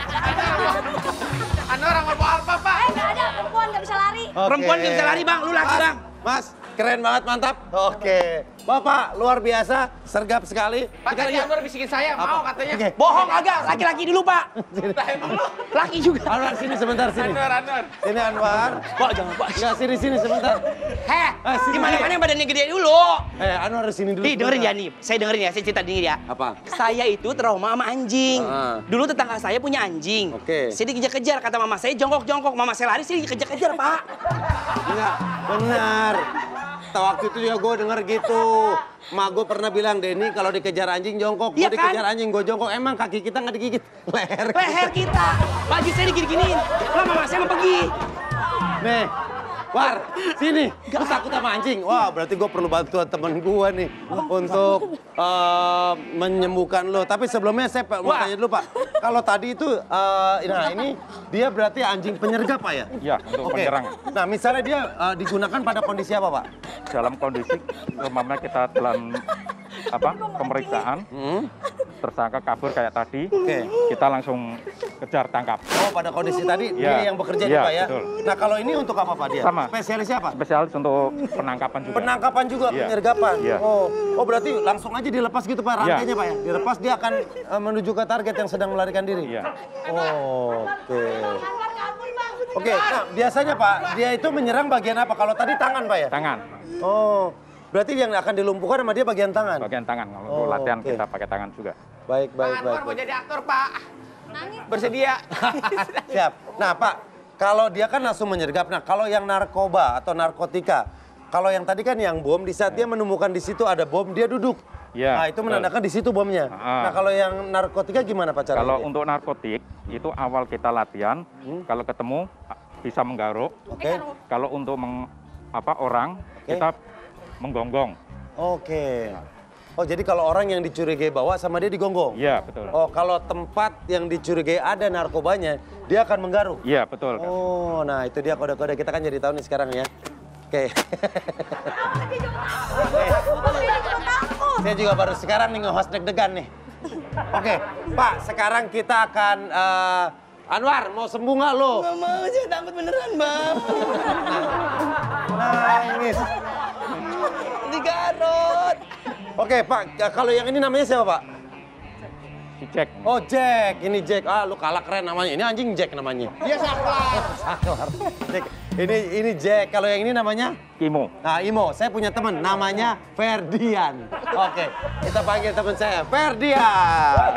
Anwar sama Po Alpa Pak. Eh nggak ada, perempuan nggak bisa lari. Oke. Perempuan nggak bisa lari, Bang. Lu laki, Mas, Bang. Mas, keren banget, mantap. Oke. Bapak, luar biasa, sergap sekali. Pak tadi Anwar bisikin saya mau katanya. Oke. Bohong agak, laki-laki dulu, Pak. Lah, emang lu. Laki juga. Anwar, sini sebentar, sini. Anwar, Anwar. Sini Anwar. Pak, jangan, Pak. Enggak, sini, sini sebentar. Heh, Eh, sini. gimana-mana yang badannya gede dulu. Eh, Anwar sini dulu. Nih, dengerin ya sebentar. nih. Saya dengerin ya, saya cerita dingin ya. Apa? Saya itu trauma sama anjing. Ah. Dulu tetangga saya punya anjing. Oke. Saya dikejar-kejar, kata mama saya jongkok-jongkok. Mama saya lari, saya dikejar-kejar, Pak. Enggak, benar. Waktu itu juga gue denger gitu. Ma gue pernah bilang, Denny kalau dikejar anjing jongkok. Gue Iya kan? dikejar anjing, gue jongkok. Emang kaki kita nggak digigit? Leher. Leher kita. Baju saya digini-giniin. Lah mama saya mau pergi. Nih, War, sini. Lu takut sama anjing? Wah, berarti gue perlu bantuan temen gue nih. Untuk eh, menyembuhkan lo. Tapi sebelumnya saya mau Wah. tanya dulu, Pak. Kalau tadi itu, eh, nah ini dia berarti anjing penyergap, Pak ya? Ya, untuk Oke. penyerang. Nah, misalnya dia eh, digunakan pada kondisi apa, Pak? Dalam kondisi umpamanya kita dalam apa pemeriksaan, Hmm? tersangka kabur kayak tadi, Oke. kita langsung kejar tangkap. Oh, pada kondisi tadi Ya. dia yang bekerja Ya, nih, Pak ya? betul. Nah, kalau ini untuk apa, Pak dia? Sama. Spesialisnya apa? Spesialis untuk penangkapan juga. Penangkapan juga, Iya. penyergapan. Iya. Oh, oh berarti langsung aja dilepas gitu, Pak, rantainya, Iya. Pak ya? Dilepas dia akan eh, menuju ke target yang sedang melarikan diri. Iya. Oh, oke. Oke, nah biasanya Pak, dia itu menyerang bagian apa? Kalau tadi tangan, Pak ya? Tangan, Oh, berarti yang akan dilumpuhkan sama dia bagian tangan? bagian tangan. Kalau Oh, untuk latihan oke. kita pakai tangan juga. Baik, Pak baik, Anwar baik. mau baik. jadi aktor Pak. Nangis. Bersedia. Siap. Nah, Pak, kalau dia kan langsung menyergap. Nah, kalau yang narkoba atau narkotika, kalau yang tadi kan yang bom, di saat dia menemukan di situ ada bom, dia duduk. Iya, Nah, itu betul. menandakan di situ bomnya. Ah. Nah, kalau yang narkotika gimana Pak caranya? Kalau untuk narkotik itu awal kita latihan, Hmm. kalau ketemu bisa menggaruk. Oke. Kalau untuk meng, apa orang Oke. kita menggonggong. Oke. Oh, jadi kalau orang yang dicurigai bawa sama dia digonggong? Iya betul. Oh, kalau tempat yang dicurigai ada narkobanya, dia akan menggaruk? Iya betul. Kak. Oh, nah itu dia kode-kode. Kita kan jadi tahu nih sekarang ya. Oke. Saya juga baru sekarang nih nge-host deg-degan nih. Oke, Pak, sekarang kita akan... eh, Anwar, mau sembuh nggak lo? Nggak mau, saya takut beneran, Bang. Nangis. Digarut. Oke, Pak, kalau yang ini namanya siapa, Pak? Si Jack. Oh, Jack. Ini Jack. Ah, lu kalah keren namanya. Ini anjing Jack namanya. Dia saklar. Saklar. Jack. Ini ini Jack. Kalau yang ini namanya? Imo. Nah, Imo. Saya punya teman namanya Ferdian. Oke, kita panggil teman saya, Ferdian.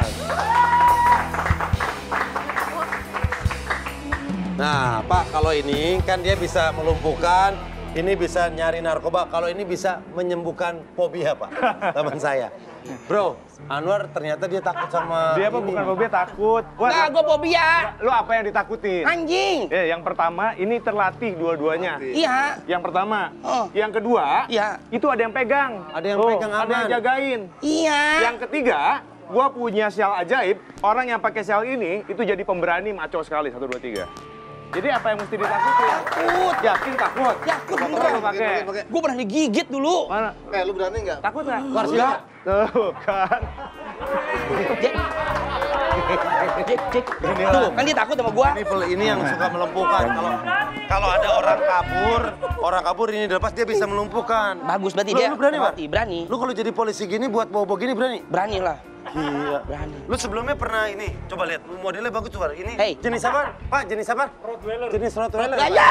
Nah, Pak, kalau ini kan dia bisa melumpuhkan, ini bisa nyari narkoba, kalau ini bisa menyembuhkan fobia, Pak, teman saya. Bro, Anwar ternyata dia takut sama Dia apa ini. bukan fobia takut. Wah, Nah, gue fobia. lu apa yang ditakutin? Anjing. Eh, yang pertama ini terlatih dua-duanya. Iya. Yang pertama. Oh. Yang kedua, Iya. itu ada yang pegang. Ada yang Tuh, pegang Ada yang aman. jagain. Iya. Yang ketiga, gua punya sial ajaib. Orang yang pakai sial ini itu jadi pemberani maco sekali. Satu, dua, tiga. Jadi apa yang mesti ditakutin? Takut. Yakin takut? Takut Coba beneran. lu pakai. Gue pernah digigit dulu. Mana? Eh, lu berani nggak? Takut nggak? War, Enggak. Tuh, kan. Jack. Jack, Jack. Tuh, kan dia takut sama gua. Ini pel- ini yang suka melumpuhkan. Kalau kalau ada orang kabur, orang kabur ini dilepas dia bisa melumpuhkan. Bagus berarti Lu- dia. lu berani, Pak? Berarti berani. Lu kalau jadi polisi gini buat bawa-bawa gini berani? Berani lah. Gila. Berani. Lu sebelumnya pernah ini, coba lihat modelnya bagus tuh, War. Ini Hey. jenis apa? Pak, jenis apa? Rottweiler. Jenis Rottweiler. Ya, Pak? ya!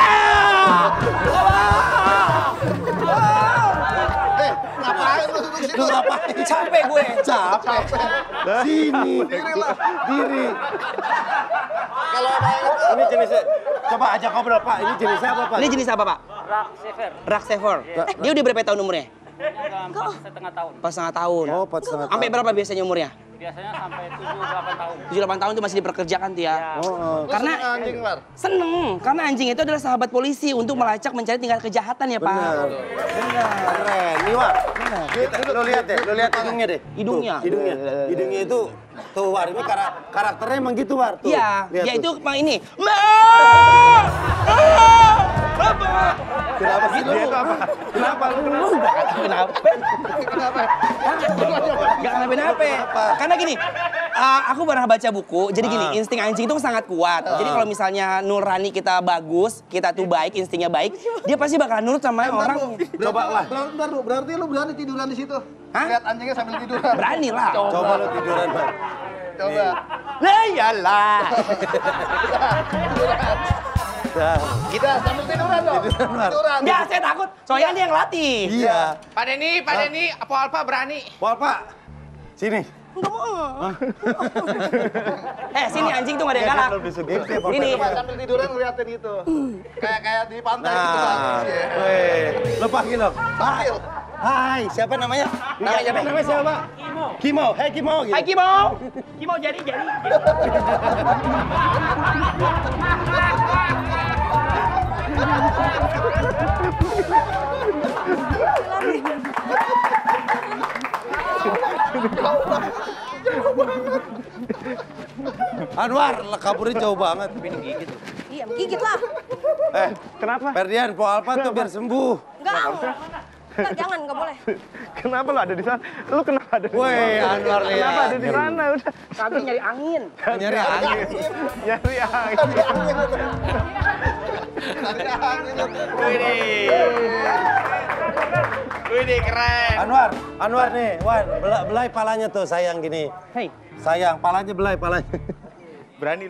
Eh, ngapain lu duduk situ? Lu ngapain? Capek gue. Capek. Sini. Diri lah. Diri. Kalau ada yang Ini jenisnya, coba ajak ngobrol, Pak. Ini jenisnya apa, Pak? Ini jenis apa, Pak? Rak Sever. Rak Sever. Eh, dia udah berapa tahun umurnya? Empat setengah tahun. Pas setengah tahun. Oh, empat setengah Sampai berapa biasanya umurnya? Biasanya sampai tujuh delapan tahun. tujuh delapan tahun itu masih diperkerjakan tuh ya. Oh, oh. Karena Lu seneng anjing, War? seneng, karena anjing itu adalah sahabat polisi untuk melacak mencari tingkat kejahatan ya, Pak. Benar. Keren. Nih, War. Kita- Lu lihat deh, lu lihat hidungnya deh. Hidungnya. Tuh, hidungnya. Hidungnya itu tuh, War. Ini kara- karakternya emang gitu, War. Tuh, Iya, lihat dia tuh. itu Pak ini. Ma! Bapak! Kenapa sih lu? Dia itu apa? Kenapa lu kenapa? Kenapa? Kenapa? Gak kenapa-napa. Karena gini, uh, aku pernah baca buku, jadi gini, insting anjing itu sangat kuat. Jadi kalau misalnya nurani kita bagus, kita tuh baik, instingnya baik, dia pasti bakal nurut sama orang. Coba lah. Bentar, lu berarti lu berani tiduran di situ? Hah? Lihat anjingnya sambil tiduran. Berani lah. Coba lu tiduran, Bang. Coba. Lah iyalah. Kita sambil tiduran dong. Tiduran. Enggak, saya takut. Soalnya dia yang latih. Iya. Pak Denny, Pak Denny, Apo Alfa berani. Wal, Pak. Sini. Eh, sini anjing tuh gak ada yang galak. Ini. Coba sambil tiduran ngeliatin gitu. Kayak kayak di pantai gitu. Nah, Bang. Iya. weh. Lu panggil dong. Sambil. Hai, siapa namanya? Namanya siapa? Namanya siapa, Pak? Kimo. Kimo, hey Kimo. Gitu. Hai Kimo. Kimo jadi jadi. Anwar, lah kaburnya jauh banget. Iya, gigit lah. Eh, Kenapa? Ferdian, Po Alfa tuh biar sembuh. Enggak. Enggak, jangan, enggak boleh. Kenapa lu ada di sana? Lu kenapa ada di sana? Woi, Anwar lihat. Kenapa ada di sana? Udah. Kami nyari angin. Nyari angin. Nyari angin. Wih, keren. Anwar, Anwar nih, Wan, belai, belai palanya tuh sayang gini. Hei. Sayang, palanya belai, palanya. Berani.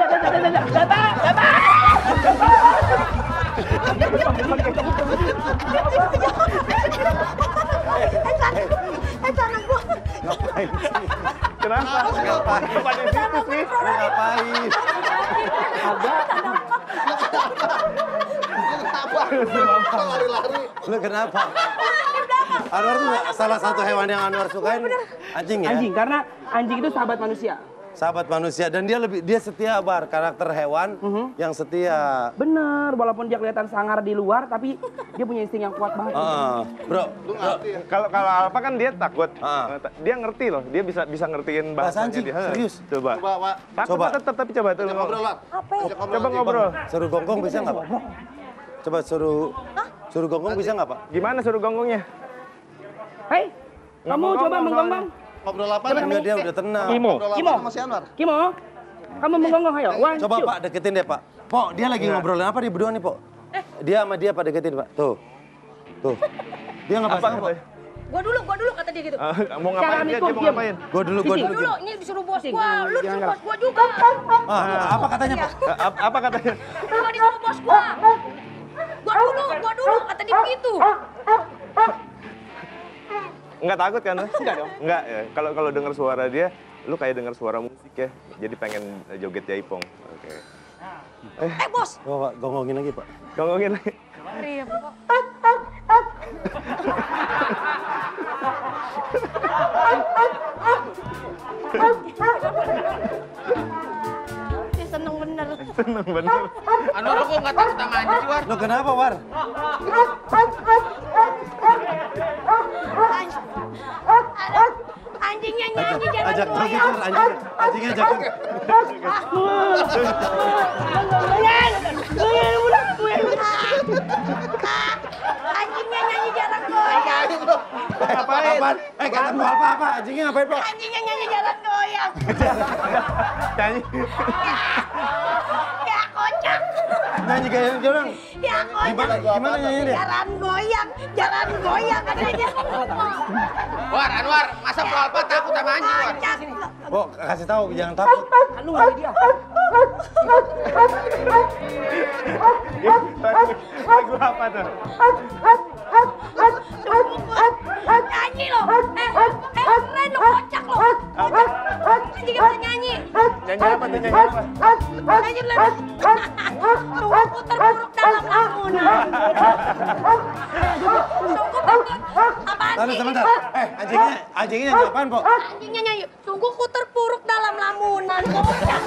Eh, tangan gua. Ngapain sih? Kenapa? Ngapain? Kenapa di situ sih? Lu ngapain? Kenapa? Lari-lari. Lu kenapa? Anwar tuh salah satu hewan yang Anwar sukain anjing ya? Anjing, karena anjing itu sahabat manusia. Sahabat manusia dan dia lebih dia setia, Bar, karakter hewan yang setia. Bener, walaupun dia kelihatan sangar di luar, tapi dia punya insting yang kuat banget. Ah, bro, bro. Kalau kalau Alfa kan dia takut. Ah. Dia ngerti loh, dia bisa bisa ngertiin Bahasa bahasanya anjing, dia. serius? Coba. Coba, Pak. Takut Coba. tetap tapi coba tuh. Ngobrol, Pak. Apa ya? Coba ngobrol. Suruh gonggong bisa nggak, Pak? Coba suruh suruh gonggong bisa nggak, Pak? Gimana suruh gonggongnya? Hei, kamu ngomong coba menggonggong. Ngobrol apa nih? Enggak, dia udah tenang. Imo. Ngobrol apa Kimo. sama si Anwar? Kimo, kamu menggonggong ayo. One, Coba two. Pak deketin deh, Pak. Pok, dia lagi ngobrolin apa di berdua nih, Pok? Dia sama dia Pak deketin, Pak. Tuh. Tuh. Dia nggak Apa apa Pak. katanya? Gua dulu, gua dulu kata dia gitu. Ah, mau ngapain dia? Dia mau ngapain? Gua dulu, gua Sisi. dulu. Dulu, ini disuruh bos Sing, gua, lu jangan disuruh galak. bos gua juga. Ah, apa katanya, Pak? Ah, ap- Apa katanya? Gua disuruh bos gua. Gua dulu, gua dulu kata dia begitu. Enggak takut kan? Enggak dong. Enggak ya. Kalau kalau dengar suara dia, lu kayak dengar suara musik ya. Jadi pengen joget jaipong. Oke. Eh, bos. Coba Pak, gonggongin lagi, Pak. Gonggongin lagi. Iya, Pak. Dia seneng bener. Seneng bener. Anwar, lu kok nggak takut sama anjing sih, War? Lo kenapa, War? Anjingnya nyanyi jangan Ajak goyang. joget, War. Anjing, anjingnya ajak joget. Anjingnya nyanyi jalan goyang. Ngapain? Eh, kata mau apa-apa? Anjingnya ngapain, Pak? Anjingnya nyanyi jalan goyang. Nyanyi. Ya kocak. Nyanyi kayak orang. Ya kocak. Gimana, gimana nyanyi deh? Jalan goyang, jalan goyang katanya. War, Anwar, masa Polpa takut sama anjing, War? Bo, kasih tahu jangan takut. Lu nggak dia. Lagu apa tuh? Nyanyi loh. Eh, eh, keren lo, kocak lo. Anjing bisa nyanyi. Nyanyi apa tuh? Nyanyi apa? Nyanyi dulu. Tunggu putar buruk dalam lamunan. Sungguh takut. Apaan Tahan sih? sebentar. Eh, anjingnya, anjingnya nyanyi apaan, Po? Anjingnya nyanyi. Sungguh ku terpuruk dalam lamunan. Kocak.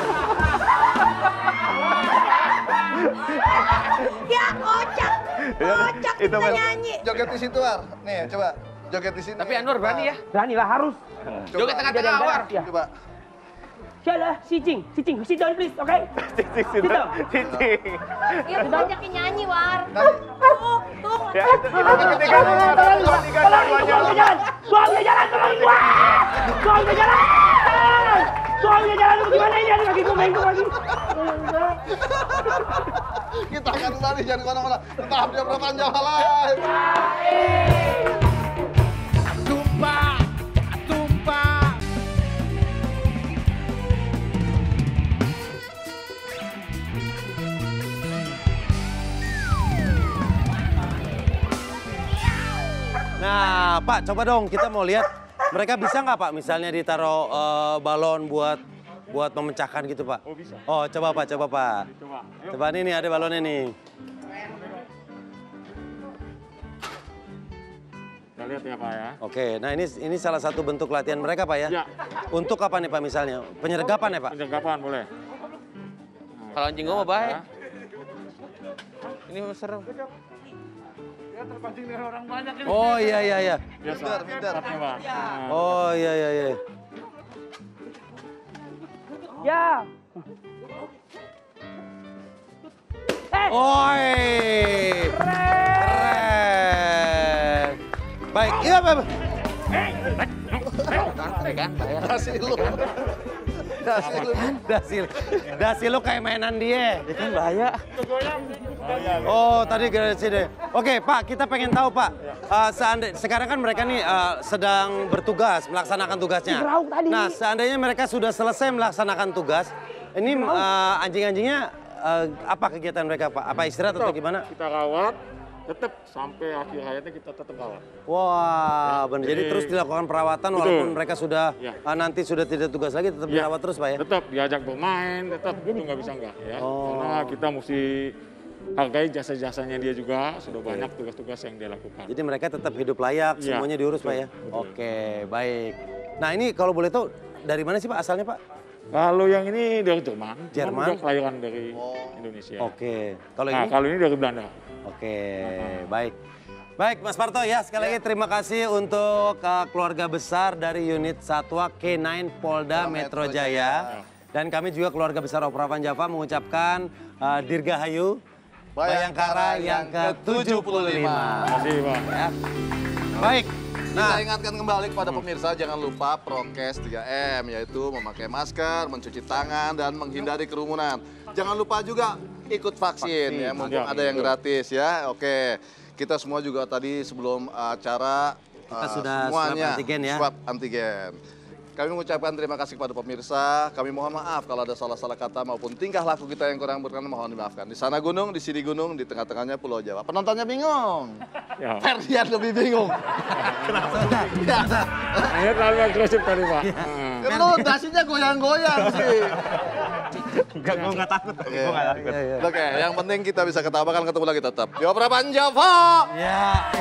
Ya kocak. Kocak Itu bisa Mas. nyanyi. Joget di situ, War. Nih, coba. Joget di sini. Tapi Anwar berani ya? Beranilah harus. Joget tengah-tengah, War. Coba. Sialah, Cicing, Cicing, sit down please, oke? Cicing, sudah. Cicing. Ya banyakin nyanyi, War. Tuh, tuh. Ya, itu itu ketiga dua, dua, tiga, dua, jalan. Suaminya jalan, tolongin gua! Suaminya jalan! Suaminya jalan, gimana ini? Aduh, kaki gua bengkok lagi. Kita akan kembali, jangan kemana-mana. Tetap di Obrolan Jawa Live. Tumpah, tumpah. Nah, Pak, coba dong kita mau lihat mereka bisa nggak Pak misalnya ditaruh eh, balon buat buat memecahkan gitu Pak? Oh bisa. Oh coba Pak, coba Pak. Coba. Ayo. Coba ini nih ada balonnya nih. Kita lihat ya Pak ya. Oke, nah ini ini salah satu bentuk latihan mereka Pak ya? Ya. Untuk apa nih Pak misalnya? Penyergapan ya Pak? Penjagapan boleh. Kalau anjing gua mah baik. Ini serem. Ya terpancing dengan orang banyak ini. Oh iya iya iya. Biasa. Minder, minder. Tetapnya, Pak. Nah. Oh iya iya iya. Ya. Oi. Keren. Baik, iya Pak. Kan, bayar. Kasih lu. Kasih lu. Dasil, dasil lu kayak mainan dia. Ya kan bahaya. Oh, tadi gradasi deh. Oke, Pak, kita pengen tahu, Pak. Uh, seandai, sekarang kan mereka nih uh, sedang bertugas, melaksanakan tugasnya. Nah, seandainya mereka sudah selesai melaksanakan tugas, ini uh, anjing-anjingnya uh, apa kegiatan mereka, Pak? Apa istirahat atau gimana? Kita rawat, tetap sampai akhir hayatnya kita tetap rawat. Wah, benar. Jadi Jadi- terus dilakukan perawatan Betul. walaupun mereka sudah Ya. uh, nanti sudah tidak tugas lagi, tetap Ya. dirawat terus, Pak ya? Tetap diajak bermain, tetap itu nggak bisa nggak ya. Oh. Karena kita mesti hargai jasa-jasanya dia juga, sudah banyak tugas-tugas yang dia lakukan. Jadi mereka tetap hidup layak, Iya, semuanya diurus, betul, Pak ya? betul. Oke, baik. Nah, ini kalau boleh tahu dari mana sih, Pak, asalnya, Pak? Kalau yang ini dari Jerman, Jerman? cuman udah kelahiran dari Indonesia. Oke. Kalau Nah, ini? kalau ini dari Belanda. Oke, baik. Baik, Mas Parto ya, sekali lagi terima kasih untuk uh, keluarga besar dari unit Satwa K sembilan Polda Metro Jaya. Dan kami juga keluarga besar Operawan Java mengucapkan uh, Dirgahayu Bayangkara yang ke tujuh puluh lima. Terima kasih, Pak. Ya. Baik. Kita Nah, ingatkan kembali kepada pemirsa, jangan lupa prokes tiga M, yaitu memakai masker, mencuci tangan, dan menghindari kerumunan. Jangan lupa juga ikut vaksin, ya, mumpung Ya, ada yang betul. gratis ya. Oke, kita semua juga tadi sebelum acara Kita uh, sudah semuanya swab antigen ya. swab antigen. Kami mengucapkan terima kasih kepada pemirsa. Kami mohon maaf kalau ada salah-salah kata maupun tingkah laku kita yang kurang berkenan, mohon dimaafkan. Di sana gunung, di sini gunung, di tengah-tengahnya Pulau Jawa. Penontonnya bingung. Ya. Ferdian lebih bingung. Ya. Ini terlalu agresif tadi, Pak. Iya. Nah. Lu dasinya goyang-goyang sih. Enggak, gue nggak takut. Gue nggak takut. Oke, yang penting kita bisa ketawa, kan ketemu lagi tetap. Di Operawan Java. ya.